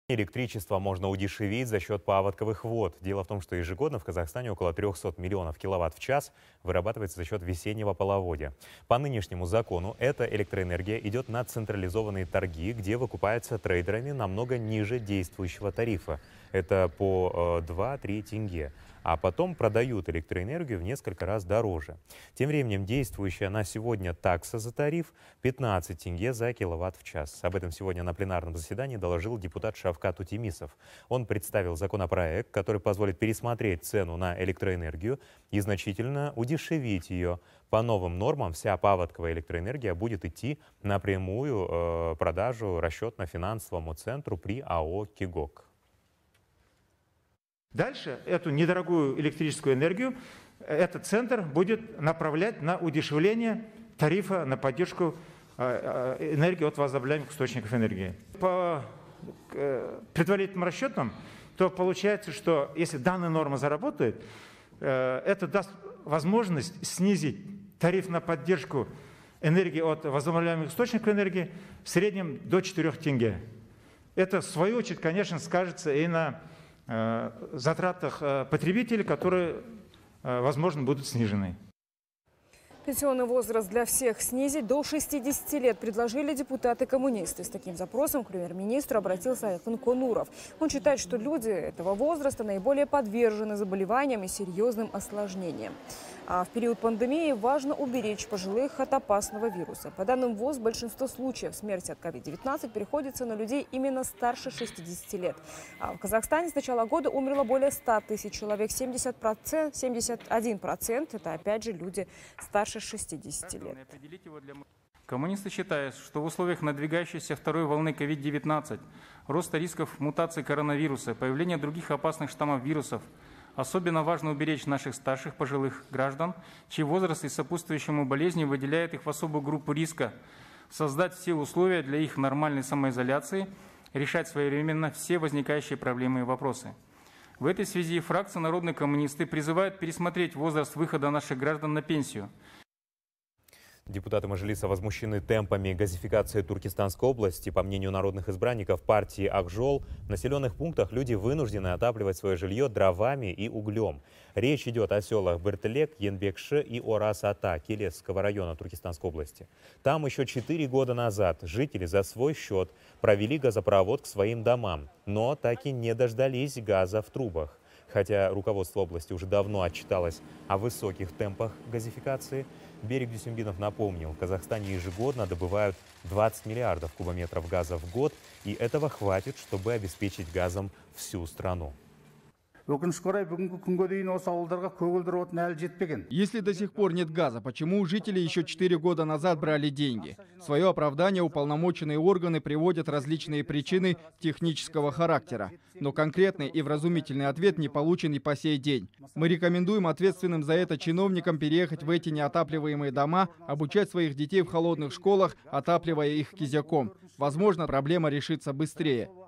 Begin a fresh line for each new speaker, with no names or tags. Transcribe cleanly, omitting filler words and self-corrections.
Электричество можно удешевить за счет паводковых вод. Дело в том, что ежегодно в Казахстане около 300 миллионов киловатт в час вырабатывается за счет весеннего половодья. По нынешнему закону эта электроэнергия идет на централизованные торги, где выкупается трейдерами намного ниже действующего тарифа. Это по 2-3 тенге. А потом продают электроэнергию в несколько раз дороже. Тем временем действующая на сегодня такса за тариф 15 тенге за киловатт в час. Об этом сегодня на пленарном заседании доложил депутат Шавкат Утемисов. Он представил законопроект, который позволит пересмотреть цену на электроэнергию и значительно удешевить ее. По новым нормам вся паводковая электроэнергия будет идти напрямую продажу расчетно-финансовому центру при АО «Кигок».
Дальше эту недорогую электрическую энергию этот центр будет направлять на удешевление тарифа на поддержку энергии от возобновляемых источников энергии. По предварительным расчетам, то получается, что если данная норма заработает, это даст возможность снизить тариф на поддержку энергии от возобновляемых источников энергии в среднем до 4 тенге. Это, в свою очередь, конечно, скажется и на затратах потребителей, которые, возможно, будут снижены.
Пенсионный возраст для всех снизить до 60 лет предложили депутаты-коммунисты. С таким запросом к премьер-министру обратился Айхын Конуров. Он считает, что люди этого возраста наиболее подвержены заболеваниям и серьезным осложнениям. А в период пандемии важно уберечь пожилых от опасного вируса. По данным ВОЗ, большинство случаев смерти от COVID-19 приходится на людей именно старше 60 лет. А в Казахстане с начала года умерло более 100 тысяч человек. 71% это опять же люди старше 60 лет.
Коммунисты считают, что в условиях надвигающейся второй волны COVID-19, роста рисков мутации коронавируса, появления других опасных штаммов вирусов, особенно важно уберечь наших старших пожилых граждан, чей возраст и сопутствующему болезни выделяет их в особую группу риска, создать все условия для их нормальной самоизоляции, решать своевременно все возникающие проблемы и вопросы. В этой связи фракция «Народные коммунисты» призывает пересмотреть возраст выхода наших граждан на пенсию.
Депутаты Мажилиса возмущены темпами газификации Туркестанской области. По мнению народных избранников партии «Акжол», в населенных пунктах люди вынуждены отапливать свое жилье дровами и углем. Речь идет о селах Бертелек, Янбекши и Орас-Ата Келесского района Туркестанской области. Там еще 4 года назад жители за свой счет провели газопровод к своим домам, но так и не дождались газа в трубах. Хотя руководство области уже давно отчиталось о высоких темпах газификации, Берег Дюсембинов напомнил, в Казахстане ежегодно добывают 20 миллиардов кубометров газа в год, и этого хватит, чтобы обеспечить газом всю страну.
Если до сих пор нет газа, почему жители еще 4 года назад брали деньги? В свое оправдание уполномоченные органы приводят различные причины технического характера. Но конкретный и вразумительный ответ не получен и по сей день. Мы рекомендуем ответственным за это чиновникам переехать в эти неотапливаемые дома, обучать своих детей в холодных школах, отапливая их кизяком. Возможно, проблема решится быстрее.